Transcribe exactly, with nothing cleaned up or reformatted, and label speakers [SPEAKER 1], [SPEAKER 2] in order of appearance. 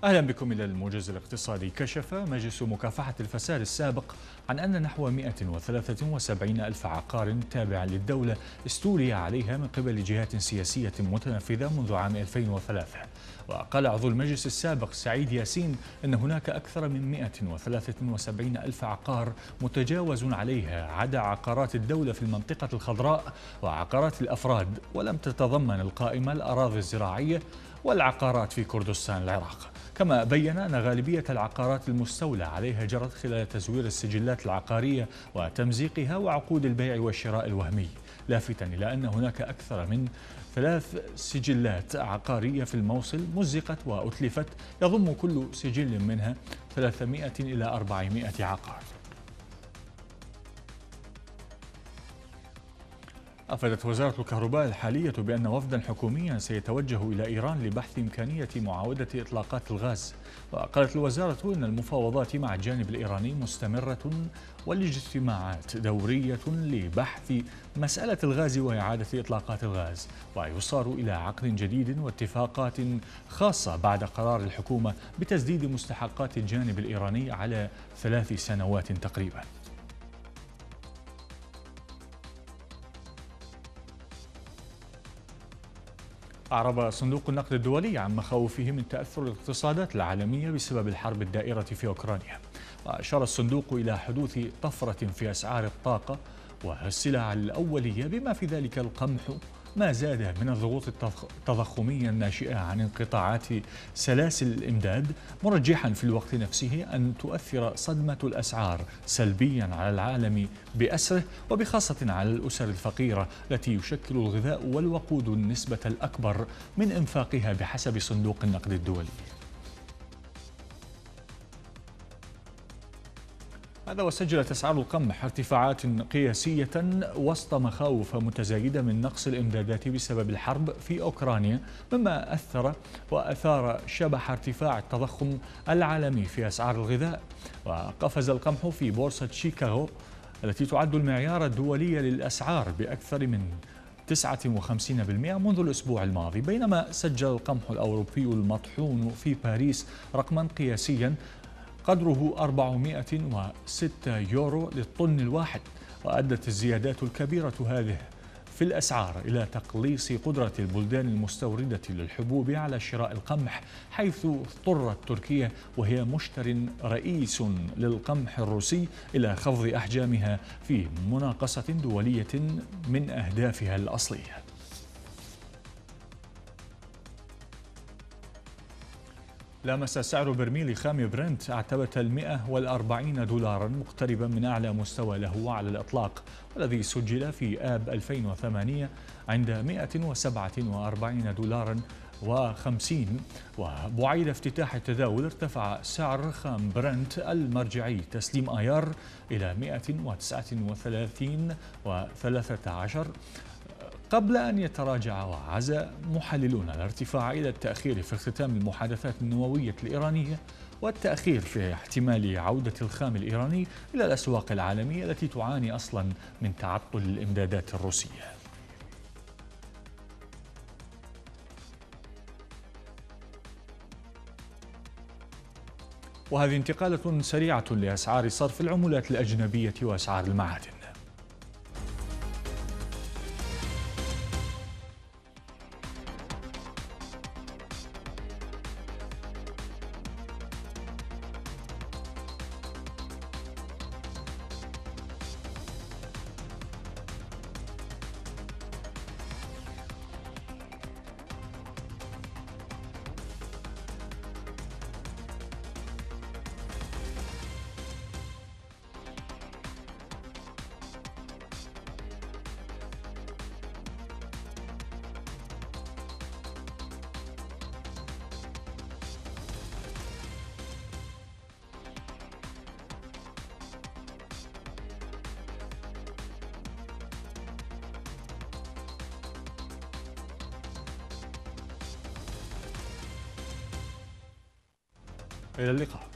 [SPEAKER 1] أهلا بكم إلى الموجز الاقتصادي. كشف مجلس مكافحة الفساد السابق عن أن نحو مئة وثلاثة وسبعين ألف عقار تابع للدولة استولي عليها من قبل جهات سياسية متنفذة منذ عام ألفين وثلاثة. وقال عضو المجلس السابق سعيد ياسين أن هناك أكثر من مئة وثلاثة وسبعين ألف عقار متجاوز عليها عدا عقارات الدولة في المنطقة الخضراء وعقارات الأفراد، ولم تتضمن القائمة الأراضي الزراعية والعقارات في كردستان العراق. كما بين أن غالبية العقارات المستولى عليها جرت خلال تزوير السجلات العقارية وتمزيقها وعقود البيع والشراء الوهمي، لافتاً إلى أن هناك أكثر من ثلاث سجلات عقارية في الموصل مزقت وأتلفت، يضم كل سجل منها ثلاثمئة إلى أربعمئة عقار. أفادت وزارة الكهرباء الحالية بأن وفدا حكوميا سيتوجه إلى إيران لبحث إمكانية معاودة إطلاقات الغاز. وقالت الوزارة إن المفاوضات مع الجانب الإيراني مستمرة والاجتماعات دورية لبحث مسألة الغاز وإعادة إطلاقات الغاز، ويصار إلى عقد جديد واتفاقات خاصة بعد قرار الحكومة بتسديد مستحقات الجانب الإيراني على ثلاث سنوات تقريبا. أعرب صندوق النقد الدولي عن مخاوفه من تأثر الاقتصادات العالمية بسبب الحرب الدائرة في أوكرانيا. وأشار الصندوق إلى حدوث طفرة في أسعار الطاقة والسلع الأولية بما في ذلك القمح، ما زاد من الضغوط التضخمية الناشئة عن انقطاعات سلاسل الإمداد، مرجحا في الوقت نفسه أن تؤثر صدمة الأسعار سلبيا على العالم بأسره، وبخاصة على الأسر الفقيرة التي يشكل الغذاء والوقود النسبة الأكبر من إنفاقها بحسب صندوق النقد الدولي. هذا وسجلت أسعار القمح ارتفاعات قياسية وسط مخاوف متزايدة من نقص الإمدادات بسبب الحرب في أوكرانيا، مما أثر وأثار شبح ارتفاع التضخم العالمي في أسعار الغذاء. وقفز القمح في بورصة شيكاغو التي تعد المعيار الدولي للأسعار بأكثر من تسعة وخمسين بالمئة منذ الأسبوع الماضي، بينما سجل القمح الأوروبي المطحون في باريس رقما قياسيا قدره أربعمئة وستة يورو للطن الواحد. وأدت الزيادات الكبيرة هذه في الأسعار إلى تقليص قدرة البلدان المستوردة للحبوب على شراء القمح، حيث اضطرت تركيا وهي مشتر رئيس للقمح الروسي إلى خفض أحجامها في مناقصة دولية من أهدافها الأصلية. لامس سعر برميل خام برنت عتبة المئة والأربعين دولارا، مقتربا من أعلى مستوى له على الإطلاق، والذي سجل في آب ألفين وثمانية عند مئة وسبعة وأربعين دولارا وخمسين. وبعيد افتتاح التداول ارتفع سعر خام برنت المرجعي تسليم آيار إلى مئة وتسعة وثلاثين وثلاثة عشر قبل أن يتراجع. وعزى محللون الارتفاع إلى التأخير في اختتام المحادثات النووية الإيرانية والتأخير في احتمال عودة الخام الإيراني إلى الأسواق العالمية التي تعاني أصلا من تعطل الإمدادات الروسية. وهذه انتقالة سريعة لأسعار صرف العملات الأجنبية وأسعار المعادن. إلى اللقاء.